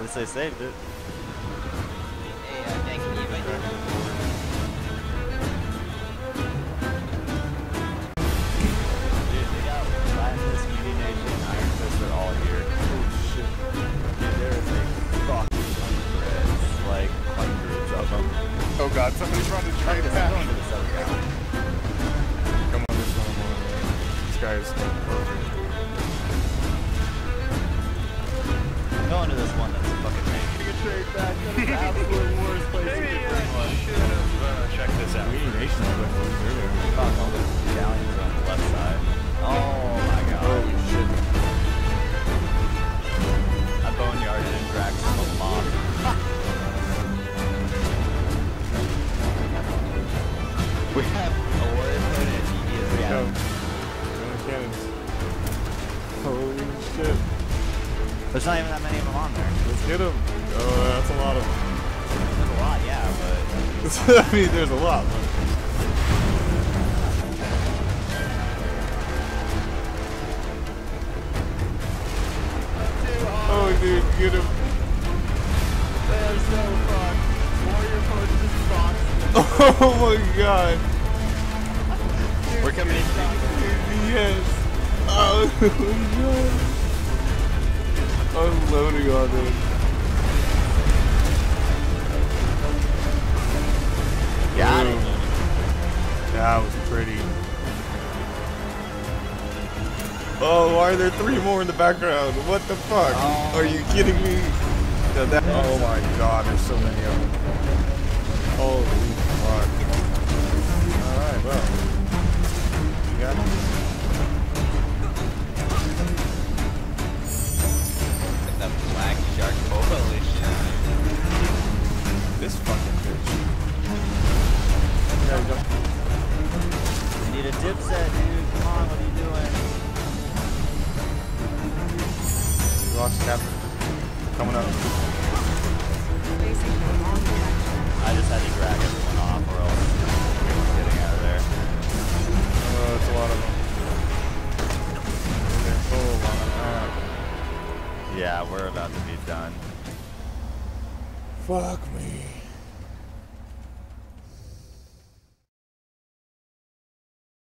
least they saved it. Hey, thank you, I did. Dude, they got Flatness, Mediation, Iron Fist are all here. Oh shit. Dude, there is a fucking hundreds, like hundreds of them. Oh god, somebody's running straight back. Going to the southern ground. Come on, this one. This guy is perfect. Going to this one that's a fucking tank. Straight back. That is the absolute worst place to Maybe get I should have checked this out. Mediation is like earlier. Fuck, all the galleons are on the left side. Oh my god. Holy shit. I boneyarded and dragged some of them off. We have a warrior plate and a devious reaction. Cannons. Holy shit. There's not even that many of them on there. Let's get him. Oh, that's a lot of them. There's a lot, yeah, but... I mean, there's a lot. But... Oh, dude, get him. They're so fucked. Warrior plate just boxed. Oh my god. We're coming in. Yes. Oh my god. I'm loading on them. Got it. That was pretty. Oh, why are there 3 more in the background? What the fuck? Oh. Are you kidding me? Oh my god, there's so many of them. Holy fuck. Alright, well. You got it? That black shark coalition. This fucking bitch. Yeah, go. We need a dip set, dude. Come on, what are you doing? We lost captain. Coming up.